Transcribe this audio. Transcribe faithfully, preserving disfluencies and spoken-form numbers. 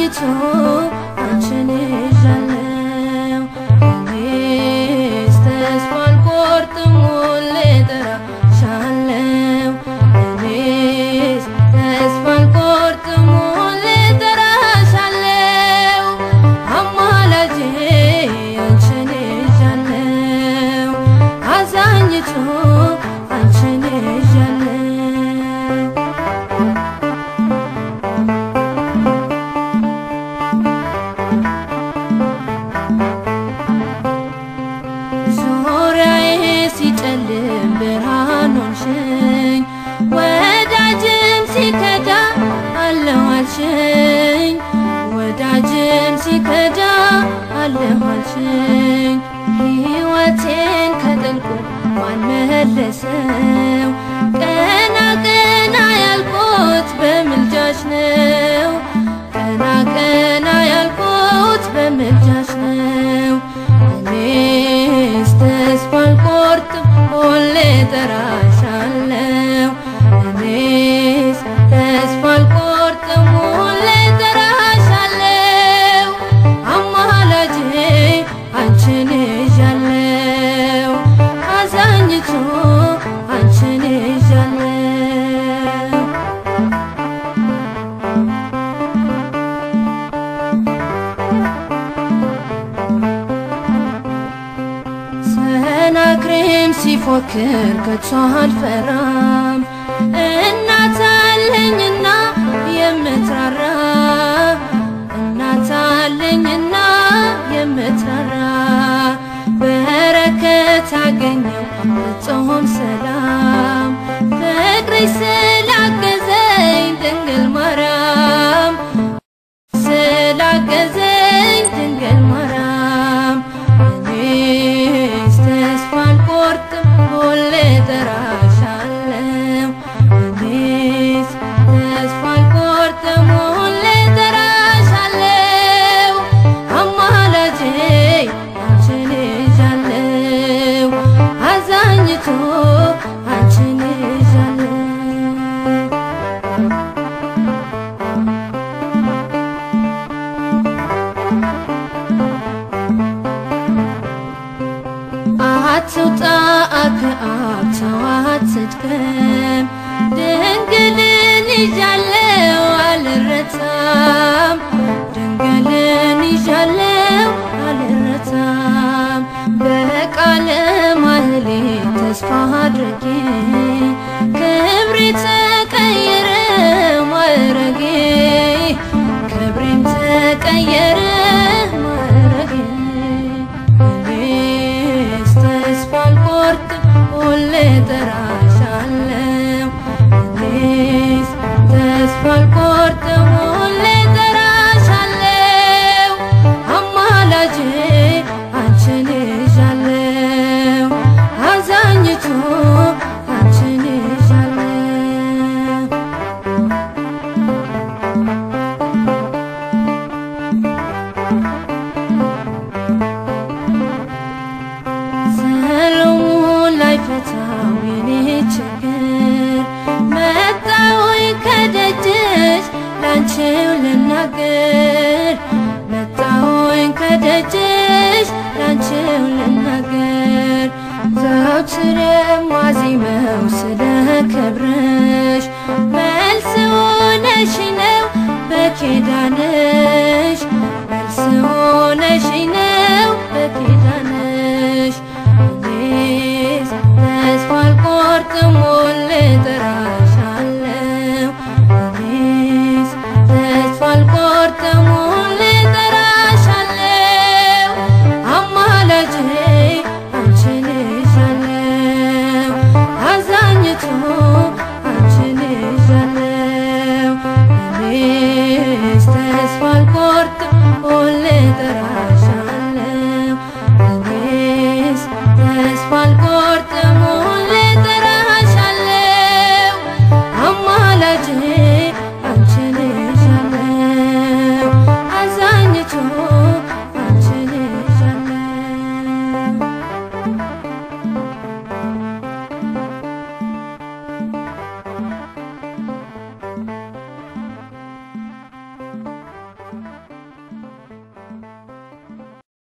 አዛኝቱ አንቺን ይዣለሁ እኔስ ተስፋ አልቆርጥም ሁሌ እጠራሻለሁ እኔስ ተስፋ አልቆርጥም ሁሌ እጠራሻለሁ አማላጄ አንቺን ይዣለሁ አዛኝቱ አንቺን ይዣለሁ ሲጨልም ብርሃን ሆንሽኝ ወዳጅም ሲከዳ አለሁ አልሽኝ ወዳጅም ሲከዳ አለሁ አልሽኝ ሕይወቴን ከጥልቁ ማን መለሰው ቀና ቀና ያልኩት በምልጃሽ ነው ቀና ቀና ያልኩት በምልጃሽ ነው እኔስ ተስፋ አልቆርጥም ሁሌ እጠራሻለሁ እኔስ ተስፋ አልቆርጥም ሁሌ እጠራሻለሁ አማላጄ አንቺን ይዣለሁ አዛኝቱ አንቺን ይዣለሁ ሰናክሬም ሲፎክር ከቶ አልፈራም እናት አለኝና የምትራራ እናት አለኝና የምትራራ በረከት አገኘው ፍጹም ሰላም ፍቅርሽ ስላገዘኝ ድንግል ማርያም ስላገዘኝ ድንግል ማርያም እኔስ ተስፋ አልቆርጥም ሁሌ እጠራሻለሁ እኔስ ተስፋ አልቆርጥም ሁሌ እጠራሻለሁ አማላጄ አንቺን ይዣለሁ አዛኝቱ አንቺን ይዣለሁ አትውጣ ከአብ ሰው አትድከም ድንግልን ይዣለሁ አልረታም ድንግልን ይዣለሁ አልረታም በቃለ ማህሌት ተስፋ አድርጌ ክብሬ ተቀየረ ማዕረጌ ክብሬም ተቀየረ ማዕረጌ እኔስ ተስፋ አልቆርጥም ሁሌ እጠራሻለሁ እኔስ ተስፋ አልቆርጥም ሁሌ እጠራሻለሁ አማላጄ አንቺን ይዣለሁ አዛኝቱ አንቺን ይዣለሁ ሰሎሞን ላይፈታው የኔ ችግር መጣሁኝ ከደጅሽ ላንቺው ልናገር መጣሁኝ ከደጅሽ ላንቺው ልናገር ዘወትር የማዜመው ስለ ክብርሽ መልስ ሆነሽኝ ነው በኪዳንሽ መልስ ሆነሽኝ ነው